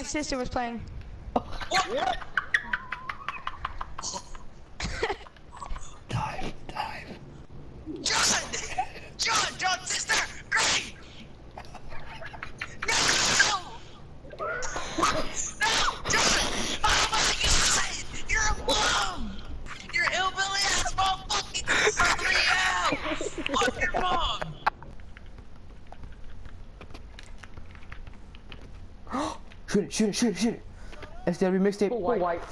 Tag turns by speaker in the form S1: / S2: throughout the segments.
S1: sister was playing.
S2: What?
S3: Dive.
S2: John, sister, great! No! No, John! Oh my God! You're a bum! You're a hillbilly ass motherfucking somebody else! Fuck your mom!
S3: Shoot it. SDW mixtape.
S4: White.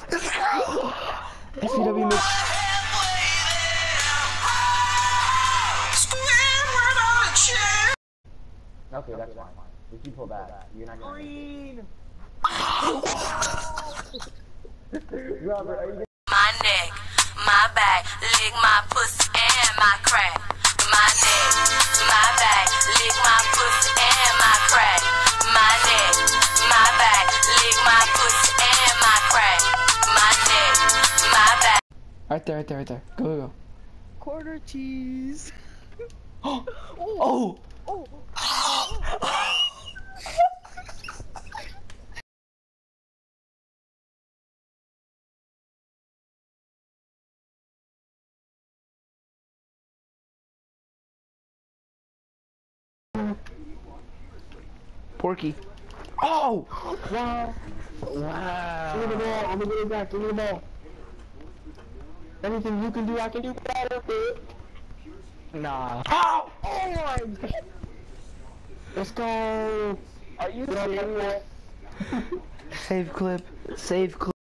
S3: SDW mixtape.
S4: Okay, that's fine. If you pull that, you're not gonna
S2: Green!
S4: Robert, are you
S5: My neck, my back, lick my pussy and my crack. My neck, my back, lick my pussy and my crack. My neck, my back, lick my pussy and my crack. My neck, my back.
S3: Right there. Go.
S1: Quarter cheese.
S3: Oh! Porky. Oh!
S4: Wow. Give me the ball. I'm gonna get it back. Give me the ball. Anything you can do, I can do better, dude. Nah.
S3: Oh!
S4: Oh my God. Let's go. Are you serious?
S3: Save clip.